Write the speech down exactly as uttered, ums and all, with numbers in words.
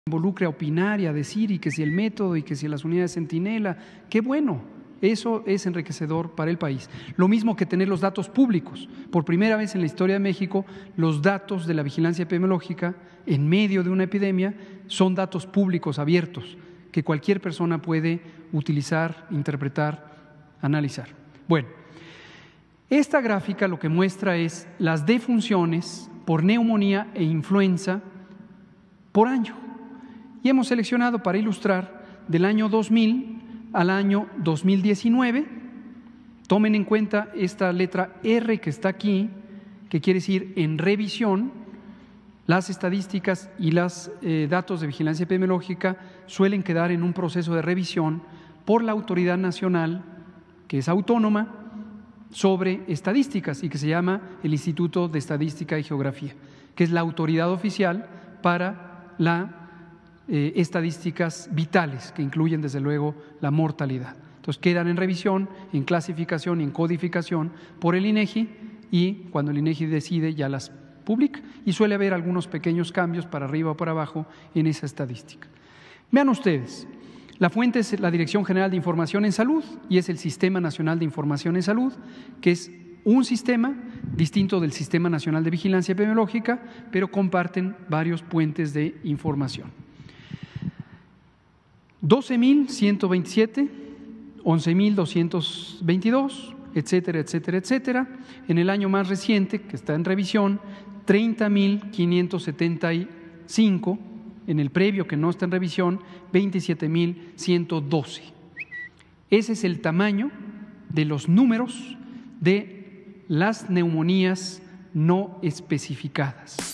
involucre a opinar y a decir, y que si el método y que si las unidades centinela, qué bueno, eso es enriquecedor para el país. Lo mismo que tener los datos públicos. Por primera vez en la historia de México, los datos de la vigilancia epidemiológica en medio de una epidemia son datos públicos abiertos que cualquier persona puede utilizar, interpretar, analizar. Bueno, esta gráfica lo que muestra es las defunciones por neumonía e influenza por año. Y hemos seleccionado para ilustrar del año dos mil al año dos mil diecinueve. Tomen en cuenta esta letra R que está aquí, que quiere decir en revisión. Las estadísticas y los eh, datos de vigilancia epidemiológica suelen quedar en un proceso de revisión por la autoridad nacional, que es autónoma, sobre estadísticas y que se llama el Instituto de Estadística y Geografía, que es la autoridad oficial para las eh, estadísticas vitales, que incluyen desde luego la mortalidad. Entonces quedan en revisión, en clasificación y en codificación por el INEGI, y cuando el INEGI decide ya las publica, y suele haber algunos pequeños cambios para arriba o para abajo en esa estadística. Vean ustedes, la fuente es la Dirección General de Información en Salud y es el Sistema Nacional de Información en Salud, que es un sistema distinto del Sistema Nacional de Vigilancia Epidemiológica, pero comparten varios puentes de información. doce mil ciento veintisiete, once mil doscientos veintidós, etcétera, etcétera, etcétera. En el año más reciente, que está en revisión, treinta mil quinientos setenta y cinco. En el previo, que no está en revisión, veintisiete mil ciento doce. Ese es el tamaño de los números de las neumonías no especificadas.